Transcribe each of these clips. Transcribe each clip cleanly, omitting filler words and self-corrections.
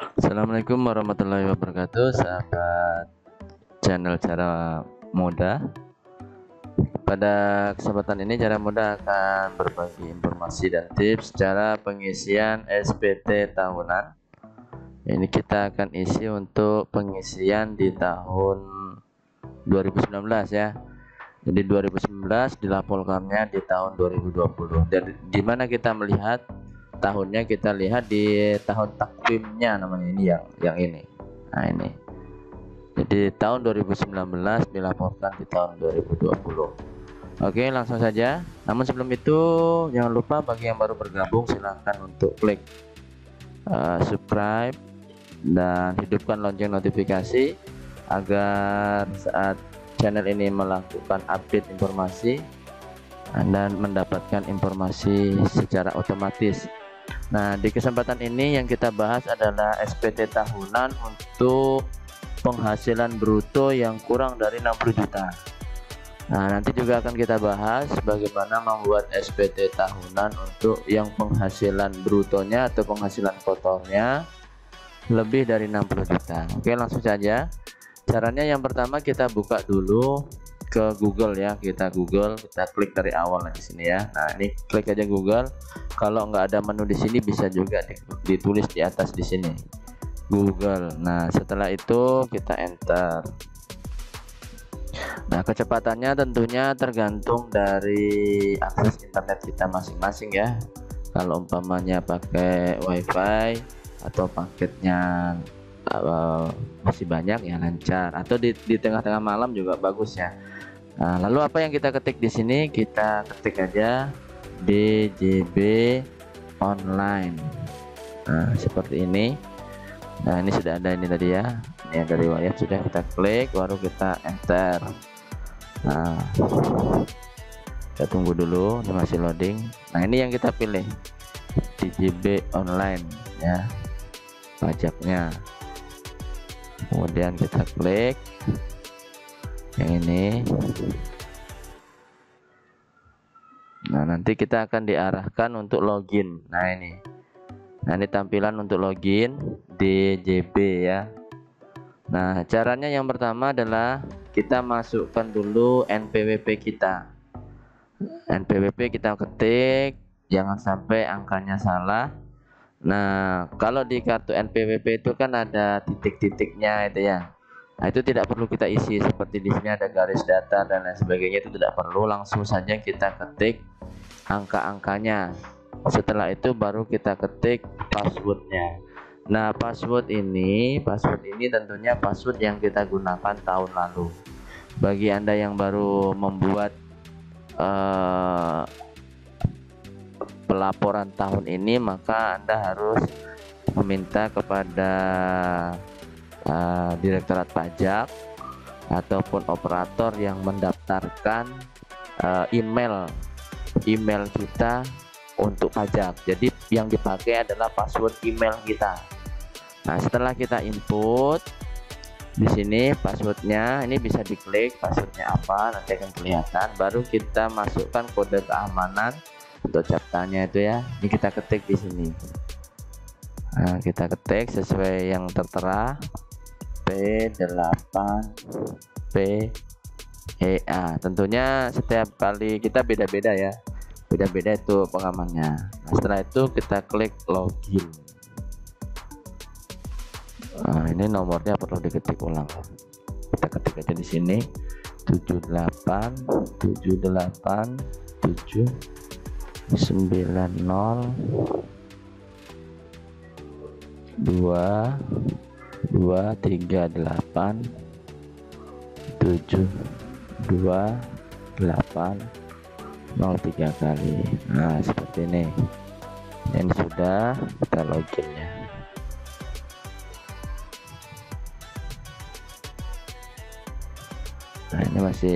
Assalamualaikum warahmatullahi wabarakatuh, sahabat channel Cara Mudah. Pada kesempatan ini Cara Mudah akan berbagi informasi dan tips cara pengisian SPT tahunan. Ini kita akan isi untuk pengisian di tahun 2019 ya. Jadi 2019 dilaporkannya di tahun 2020. Dan di mana kita melihat tahunnya, kita lihat di tahun takvimnya namanya, ini yang ini. Nah, ini. Jadi tahun 2019 dilaporkan di tahun 2020. Oke, langsung saja. Namun sebelum itu jangan lupa bagi yang baru bergabung silahkan untuk klik subscribe dan hidupkan lonceng notifikasi agar saat channel ini melakukan update informasi Anda mendapatkan informasi secara otomatis. Nah, di kesempatan ini yang kita bahas adalah SPT tahunan untuk penghasilan bruto yang kurang dari 60 juta. Nah, nanti juga akan kita bahas bagaimana membuat SPT tahunan untuk yang penghasilan brutonya atau penghasilan kotornya lebih dari 60 juta. Oke, langsung saja. Caranya yang pertama kita buka dulu ke Google ya, kita klik dari awal di sini ya. Nah, ini klik aja Google. Kalau nggak ada menu di sini bisa juga ditulis di atas di sini Google. Nah, setelah itu kita enter. Nah, kecepatannya tentunya tergantung dari akses internet kita masing-masing ya. Kalau umpamanya pakai WiFi atau paketnya masih banyak ya lancar, atau di tengah-tengah malam juga bagus ya. Nah, lalu apa yang kita ketik di sini? Kita ketik aja DJB online. Nah, seperti ini. Nah, ini sudah ada ini tadi ya. Ini yang dari wayang sudah kita klik, baru kita enter. Nah, kita tunggu dulu, ini masih loading. Nah, ini yang kita pilih DJB online ya, pajaknya. Kemudian kita klik yang ini. Nah, nanti kita akan diarahkan untuk login. Nah, ini tampilan untuk login DJB ya. Nah, caranya yang pertama adalah kita masukkan dulu NPWP kita. NPWP kita ketik, jangan sampai angkanya salah. Nah, kalau di kartu NPWP itu kan ada titik-titiknya itu ya. Nah, itu tidak perlu kita isi seperti di sini ada garis datar dan lain sebagainya, itu tidak perlu, langsung saja kita ketik angka-angkanya. Setelah itu baru kita ketik passwordnya. Nah, password ini tentunya password yang kita gunakan tahun lalu. Bagi Anda yang baru membuat pelaporan tahun ini, maka Anda harus meminta kepada Direktorat Pajak ataupun operator yang mendaftarkan email kita untuk pajak. Jadi yang dipakai adalah password email kita. Nah, setelah kita input di sini passwordnya, ini bisa diklik passwordnya apa, nanti akan kelihatan. Baru kita masukkan kode keamanan untuk captanya itu ya. Ini kita ketik di sini. Nah, kita ketik sesuai yang tertera P8PEA. Tentunya setiap kali kita beda-beda ya, beda-beda itu pengamannya. Nah, setelah itu kita klik login. Nah, ini nomornya perlu diketik ulang. Kita ketik aja di sini 782238722803 kali. Nah, seperti ini. Ini sudah kita login ya. Nah, ini masih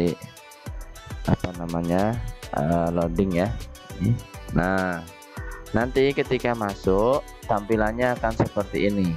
loading ya. Nah, nanti ketika masuk tampilannya akan seperti ini.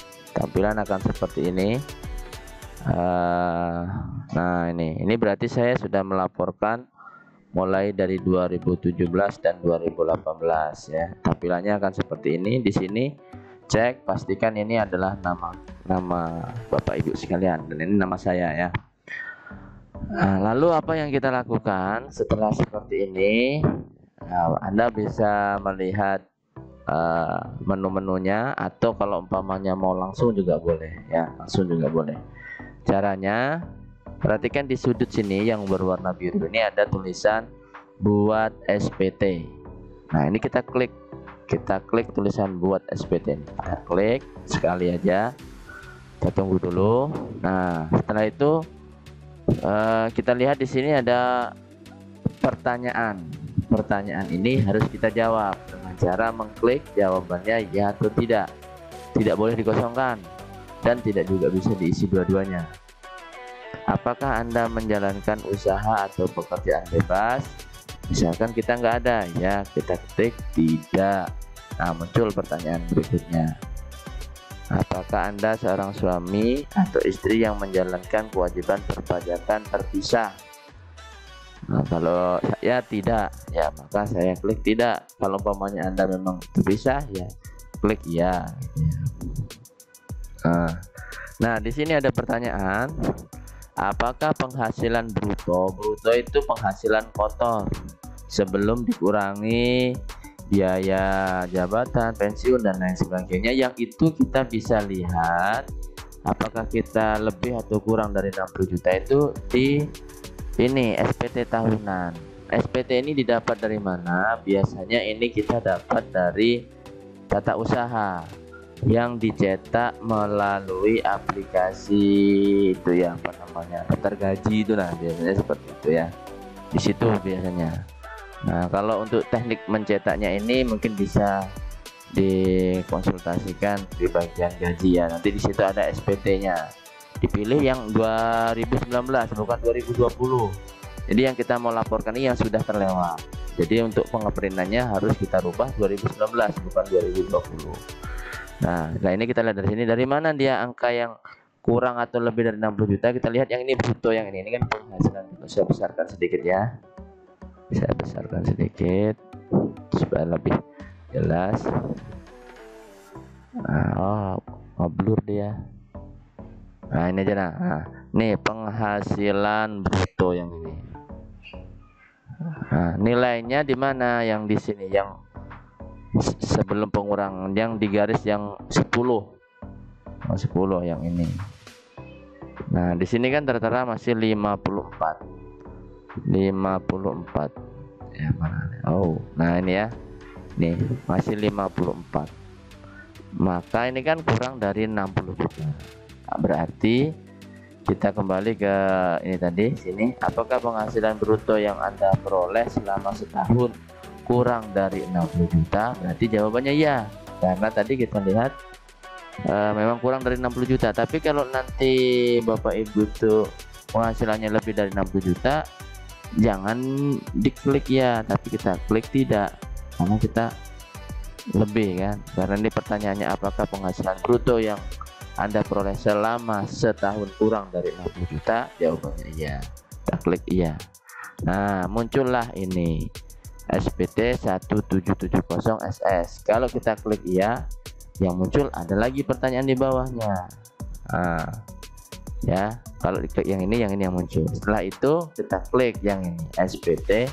Nah, ini berarti saya sudah melaporkan mulai dari 2017 dan 2018 ya. Tampilannya akan seperti ini. Di sini cek, pastikan ini adalah nama Bapak Ibu sekalian dan ini nama saya ya. Nah, lalu apa yang kita lakukan setelah seperti ini? Nah, Anda bisa melihat menu-menunya, atau kalau umpamanya mau langsung juga boleh ya, langsung juga boleh. Caranya, perhatikan di sudut sini yang berwarna biru ini ada tulisan buat SPT. Nah, ini kita klik tulisan buat SPT ini. Kita klik sekali aja, kita tunggu dulu. Nah, setelah itu kita lihat di sini ada pertanyaan. Pertanyaan ini harus kita jawab dengan cara mengklik jawabannya ya atau tidak. Tidak boleh dikosongkan dan tidak juga bisa diisi dua-duanya. Apakah Anda menjalankan usaha atau pekerjaan bebas? Misalkan kita nggak ada, ya kita ketik tidak. Nah, muncul pertanyaan berikutnya. Apakah Anda seorang suami atau istri yang menjalankan kewajiban perpajakan terpisah? Nah, kalau saya tidak, ya maka saya klik tidak. Kalau umpamanya Anda memang terpisah, ya klik ya. Nah, di sini ada pertanyaan. Apakah penghasilan bruto? Bruto itu penghasilan kotor sebelum dikurangi biaya jabatan, pensiun dan lain sebagainya, yang itu kita bisa lihat apakah kita lebih atau kurang dari 60 juta itu di ini SPT tahunan. SPT ini didapat dari mana? Biasanya ini kita dapat dari tata usaha yang dicetak melalui aplikasi itu ya, apa namanya, daftar gaji itu, nah biasanya seperti itu ya, di situ biasanya. Nah, kalau untuk teknik mencetaknya ini mungkin bisa dikonsultasikan di bagian gaji ya. Nanti di situ ada SPT-nya. Dipilih yang 2019 bukan 2020. Jadi yang kita mau laporkan ini yang sudah terlewat. Jadi untuk pengeprintannya harus kita rubah 2019 bukan 2020. Nah, ini kita lihat dari sini dari mana dia angka yang kurang atau lebih dari 60 juta. Kita lihat yang ini bruto, yang ini kan penghasilan. Saya besarkan sedikit ya. Saya besarkan sedikit supaya lebih jelas. Nah, blur dia. Nah, ini aja. Nah, nih penghasilan bruto yang ini. Nah, nilainya di mana? Yang di sini, yang sebelum pengurangan, yang di garis yang 10. 10 yang ini. Nah, di sini kan tertera masih 54 ya, mana? Oh, nah ini ya, nih masih 54, maka ini kan kurang dari 60 juta. Nah, berarti kita kembali ke ini tadi sini, apakah penghasilan bruto yang Anda peroleh selama setahun kurang dari 60 juta? Berarti jawabannya ya, karena tadi kita lihat memang kurang dari 60 juta. Tapi kalau nanti Bapak Ibu tuh penghasilannya lebih dari 60 juta, jangan diklik ya, tapi kita klik tidak, karena kita lebih kan. Karena ini pertanyaannya apakah penghasilan bruto yang Anda peroleh selama setahun kurang dari 60 juta, jawabannya iya, kita klik iya. Nah, muncullah ini SPT 1770 SS. Kalau kita klik iya, yang muncul ada lagi pertanyaan di bawahnya. Nah, ya, kalau diklik yang ini yang muncul. Setelah itu kita klik yang ini SPT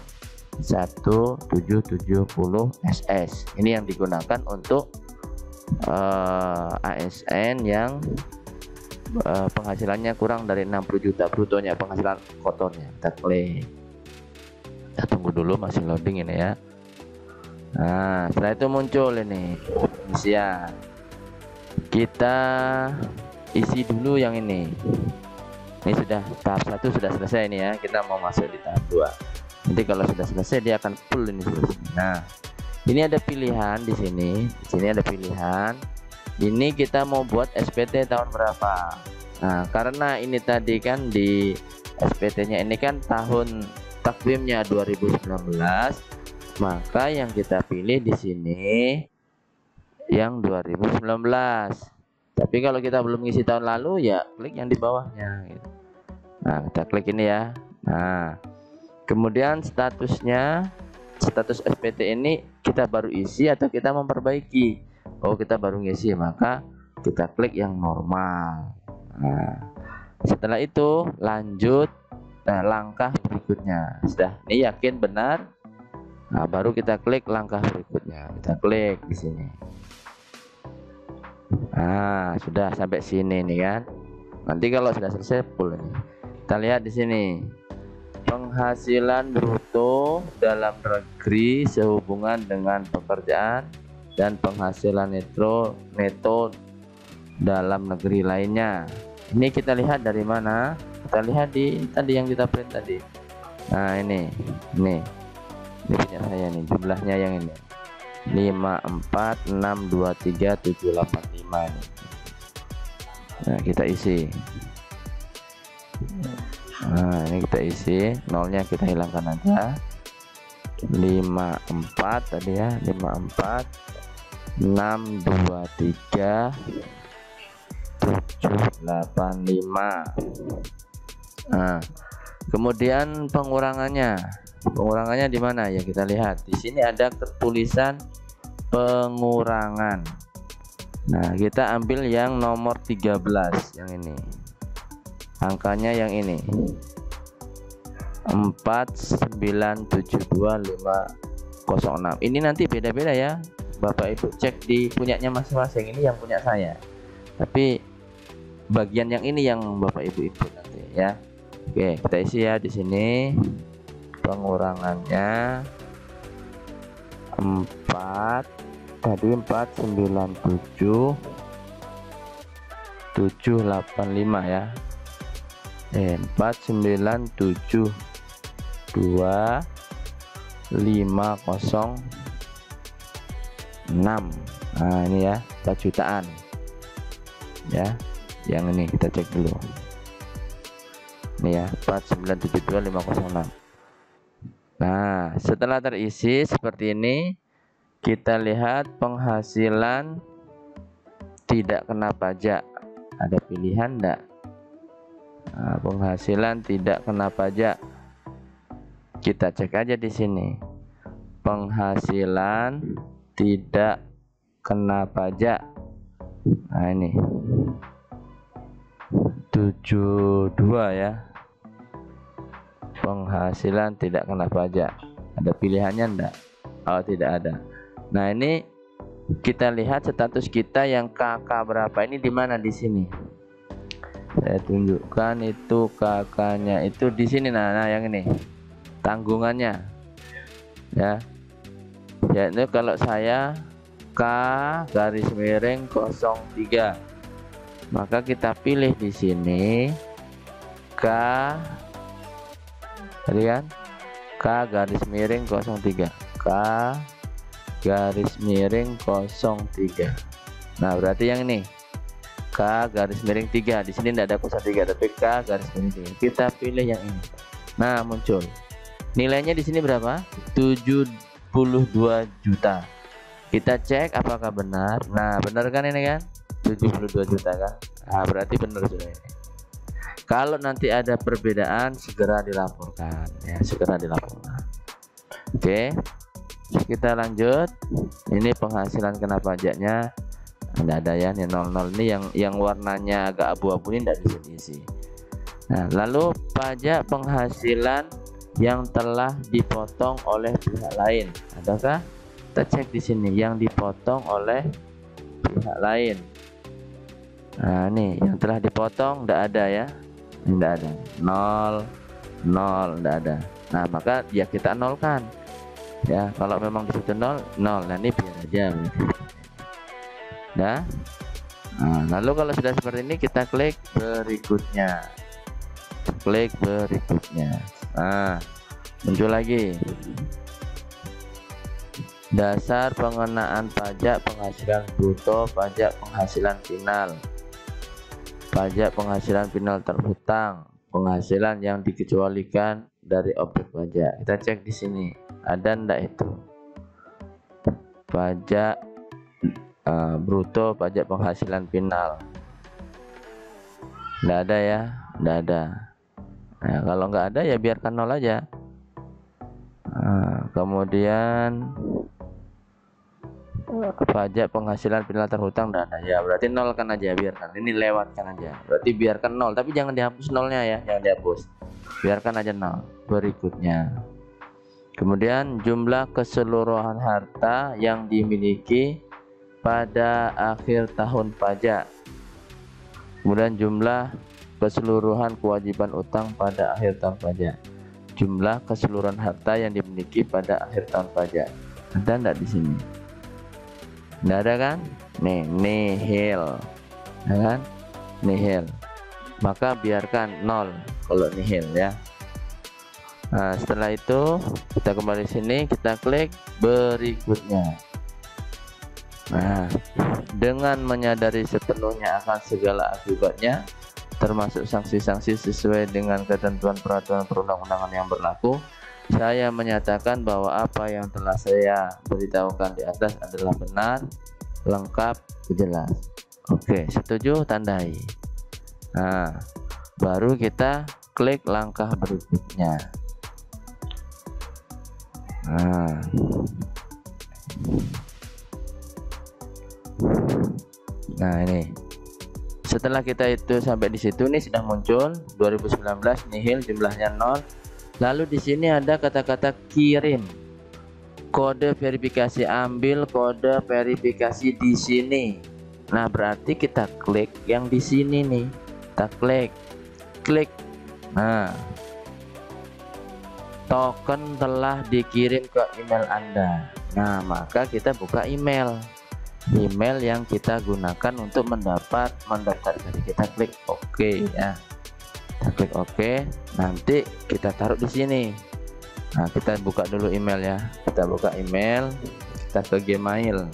1770 SS. Ini yang digunakan untuk ASN yang penghasilannya kurang dari 60 juta brutonya, penghasilan kotornya. Kita klik. Kita tunggu dulu, masih loading ini ya. Nah, setelah itu muncul ini isian. Kita isi dulu yang ini. Ini sudah tahap 1 sudah selesai ini ya. Kita mau masuk di tahap 2. Nanti kalau sudah selesai dia akan full ini selesai. Nah, ini ada pilihan di sini. Di sini ada pilihan. Ini kita mau buat SPT tahun berapa? Nah, karena ini tadi kan di SPT-nya ini kan tahun takvimnya 2019, maka yang kita pilih di sini yang 2019. Tapi kalau kita belum ngisi tahun lalu, ya klik yang di bawahnya gitu. Nah, kita klik ini ya. Nah, kemudian statusnya, status SPT ini kita baru isi atau kita memperbaiki. oh kita baru ngisi, maka kita klik yang normal. Nah, setelah itu lanjut langkah berikutnya. Sudah, ini yakin benar. Nah, baru kita klik langkah berikutnya. Kita klik di sini. Nah, sudah sampai sini nih kan. Nanti kalau sudah selesai full ini. Kita lihat di sini. Penghasilan bruto dalam negeri sehubungan dengan pekerjaan dan penghasilan neto dalam negeri lainnya. Ini kita lihat dari mana? Kita lihat di tadi yang kita print tadi. Nah, ini punya saya nih, jumlahnya yang ini 5462375 ini. Nah, kita isi. Nah, ini kita isi, nolnya kita hilangkan aja. 54 tadi ya, 5462375. Nah, kemudian pengurangannya di mana ya? Kita lihat di sini ada tulisan pengurangan. Nah, kita ambil yang nomor 13 yang ini, angkanya yang ini 4972506. ini nanti beda-beda ya Bapak Ibu, cek di punyanya masing-masing. Ini yang punya saya, tapi bagian yang ini yang Bapak Ibu input nanti ya. Oke, kita isi ya di sini. Pengurangannya 49775 ya. 4972506. Nah, ini ya 4 jutaan ya. Yang ini kita cek dulu. Ini ya 4972506. Nah, setelah terisi seperti ini, kita lihat penghasilan tidak kena pajak. Ada pilihan enggak? Nah, penghasilan tidak kena pajak. Kita cek aja di sini. Penghasilan tidak kena pajak. Nah, ini 72 ya. Penghasilan tidak kena pajak. Ada pilihannya enggak? Oh, tidak ada. Nah, ini kita lihat status kita yang KK berapa. Ini di mana? Di sini. Saya tunjukkan itu KK-nya itu di sini. Nah, yang ini tanggungannya ya. Yaitu kalau saya K_03, maka kita pilih di sini K tadi kan K_03 K_03. Nah, berarti yang ini K_3. Di sini tidak ada 03 tapi K_3. Kita pilih yang ini. Nah, muncul nilainya di sini berapa? 72 juta. Kita cek apakah benar. Nah, benar kan ini kan? 72 juta kan? Nah, berarti benar sudah ini. Kalau nanti ada perbedaan segera dilaporkan ya, segera dilaporkan. Oke, kita lanjut. Ini penghasilan kena pajaknya tidak ada ya, ini 00. Ini yang warnanya agak abu-abu ini tidak bisa diisi. Nah, lalu pajak penghasilan yang telah dipotong oleh pihak lain, adakah? Kita cek di sini yang dipotong oleh pihak lain. Nah, ini yang telah dipotong tidak ada ya. Tidak ada, 0 tidak ada. Nah, maka ya kita nolkan ya. Kalau memang disitu 0. Nah, ini biar aja nah. Lalu kalau sudah seperti ini kita klik berikutnya. Nah, muncul lagi dasar pengenaan pajak penghasilan bruto, pajak penghasilan final, pajak penghasilan final terhutang, penghasilan yang dikecualikan dari objek pajak. Kita cek di sini ada ndak itu pajak bruto, pajak penghasilan final. Ndak ada ya, ndak ada. Nah, kalau nggak ada ya biarkan 0 aja. Nah, kemudian pajak penghasilan pilatar hutang dan ya berarti nol kan aja, biarkan ini lewatkan aja, berarti biarkan nol tapi jangan dihapus nolnya ya, jangan dihapus, biarkan aja nol. Berikutnya kemudian jumlah keseluruhan harta yang dimiliki pada akhir tahun pajak, kemudian jumlah keseluruhan kewajiban utang pada akhir tahun pajak, jumlah keseluruhan harta yang dimiliki pada akhir tahun pajak. Ada enggak di sini? Nggak ada kan? Nih, nihil, ya kan? Nihil. Maka biarkan nol kalau nihil ya. Nah, setelah itu kita kembali sini, kita klik berikutnya. Nah, dengan menyadari sepenuhnya akan segala akibatnya, termasuk sanksi-sanksi sesuai dengan ketentuan peraturan perundang-undangan yang berlaku, saya menyatakan bahwa apa yang telah saya beritahukan di atas adalah benar, lengkap, jelas. Oke, setuju, tandai. Nah, baru kita klik langkah berikutnya. Nah, ini setelah kita itu sampai di situ nih, sudah muncul 2019 nihil, jumlahnya 0. Lalu di sini ada kata-kata kirim kode verifikasi, ambil kode verifikasi di sini. Nah, berarti kita klik yang di sini nih, kita klik. Nah, token telah dikirim ke email Anda. Nah, maka kita buka email yang kita gunakan untuk mendaftar. Jadi kita klik OK ya. Kita klik OK, nanti kita taruh di sini. Nah, kita buka dulu email ya. Kita buka email, kita ke Gmail.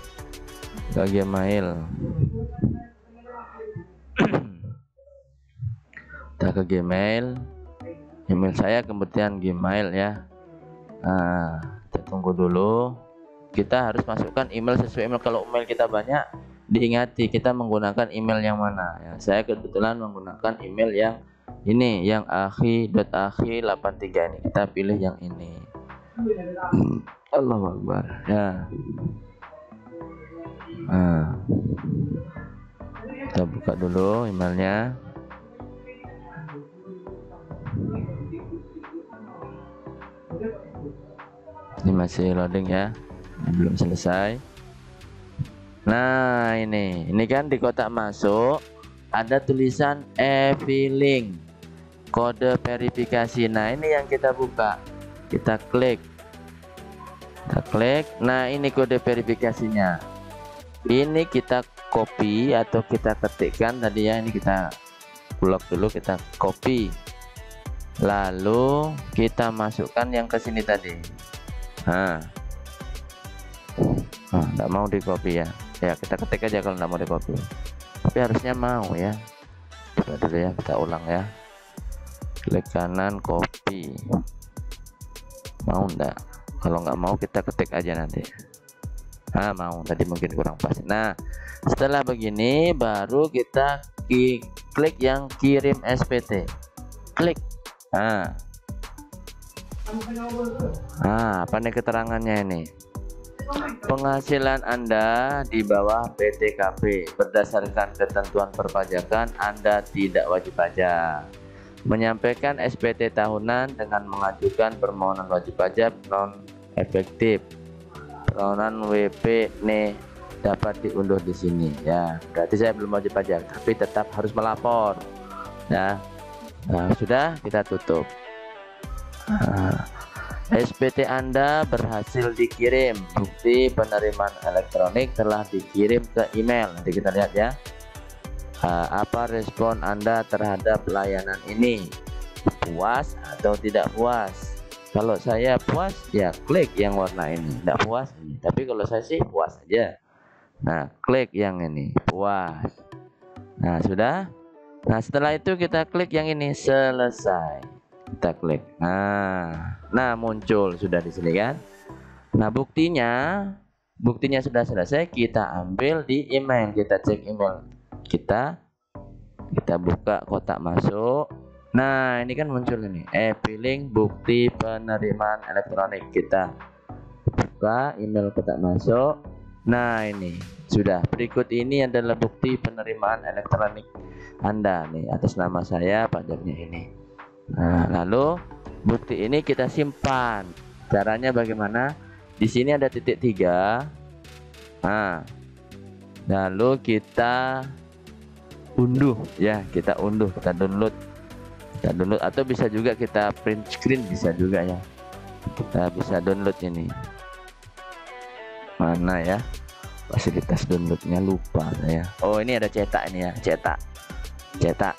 Kita ke Gmail. Email saya kemudian Gmail ya. Nah, kita tunggu dulu. Kita harus masukkan email sesuai email. Kalau email kita banyak, diingati kita menggunakan email yang mana ya. Saya kebetulan menggunakan email yang ini, yang akhi.akhi83 ini. Kita pilih yang ini. Allahu Akbar ya. Nah, kita buka dulu emailnya. Ini masih loading ya, belum selesai. Nah, ini kan di kotak masuk ada tulisan e-filing kode verifikasi. Nah, ini yang kita buka, kita klik. Nah, ini kode verifikasinya. Ini kita copy atau kita ketikkan tadi ya. Ini kita blok dulu, kita copy, lalu kita masukkan yang ke sini tadi. Nggak mau di copy ya. Ya, kita ketik aja kalau nggak mau di copy. Tapi harusnya mau ya. Coba dulu ya, kita ulang ya. Klik kanan, copy. Mau enggak? Kalau nggak mau kita ketik aja nanti. Mau, tadi mungkin kurang pas. Nah, setelah begini baru kita klik yang kirim SPT. Klik. Apa nih keterangannya ini? Penghasilan Anda di bawah PTKP berdasarkan ketentuan perpajakan, Anda tidak wajib pajak. Menyampaikan SPT tahunan dengan mengajukan permohonan wajib pajak non efektif. Permohonan WP nih dapat diunduh di sini ya. Berarti saya belum wajib pajak, tapi tetap harus melapor ya. Nah, sudah, kita tutup. SPT Anda berhasil dikirim, bukti penerimaan elektronik telah dikirim ke email. Nanti kita lihat ya. Apa respon Anda terhadap layanan ini? Puas atau tidak puas? Kalau saya puas ya klik yang warna ini, tidak puas ini. Tapi kalau saya sih puas aja. Nah, klik yang ini, puas. Nah, sudah. Nah, setelah itu kita klik yang ini, selesai. Kita klik. Nah, muncul sudah di sini kan. Nah, buktinya sudah selesai. Kita ambil di email, kita cek email kita buka kotak masuk. Nah, ini kan muncul ini, e-filing bukti penerimaan elektronik. Kita buka email kotak masuk. Nah, ini sudah. Berikut ini adalah bukti penerimaan elektronik Anda nih atas nama saya pajaknya ini. Nah, lalu bukti ini kita simpan. Caranya bagaimana? Di sini ada titik 3. Nah, lalu kita unduh ya, kita download atau bisa juga kita print screen, bisa juga ya. Kita bisa download ini. Mana ya fasilitas downloadnya, lupa saya. Oh, ini ada cetak ini ya, cetak. Cetak.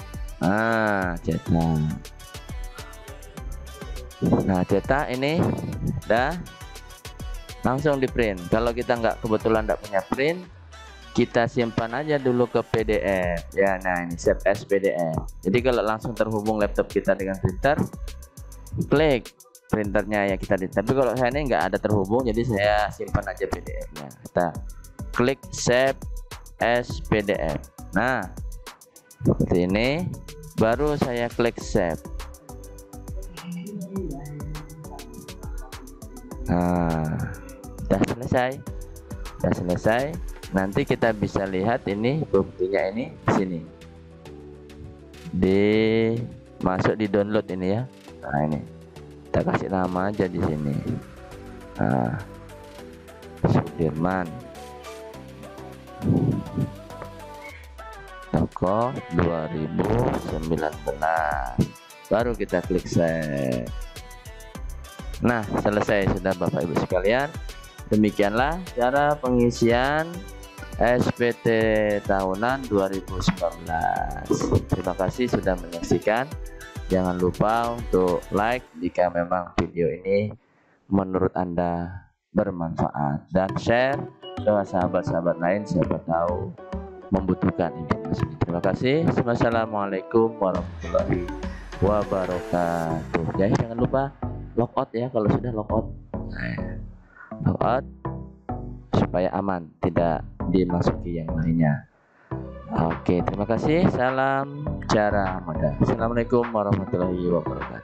Nah, cetak ini dah langsung di print. Kalau kita kebetulan nggak punya print, kita simpan aja dulu ke PDF ya. Nah, ini save as PDF. Jadi kalau langsung terhubung laptop kita dengan printer, klik printernya ya kita di. Tapi kalau saya ini nggak ada terhubung, jadi saya simpan aja PDF-nya. Kita klik save as PDF. Nah, seperti ini. Baru saya klik save. Nah, sudah selesai. Nanti kita bisa lihat ini buktinya ini di sini. Masuk di download ini ya. Nah, ini kita kasih nama aja di sini. Nah, Sudirman Toko 2019. Baru kita klik save. Nah, selesai sudah Bapak Ibu sekalian. Demikianlah cara pengisian SPT tahunan 2019. Terima kasih sudah menyaksikan. Jangan lupa untuk like jika memang video ini menurut Anda bermanfaat, dan share ke sahabat-sahabat lain, siapa tahu membutuhkan informasi. Terima kasih. Wassalamualaikum warahmatullahi wabarakatuh. Jadi jangan lupa logout ya kalau sudah logout. Logout supaya aman, tidak dimasuki yang lainnya. Oke, terima kasih. Salam cara muda. Assalamualaikum warahmatullahi wabarakatuh.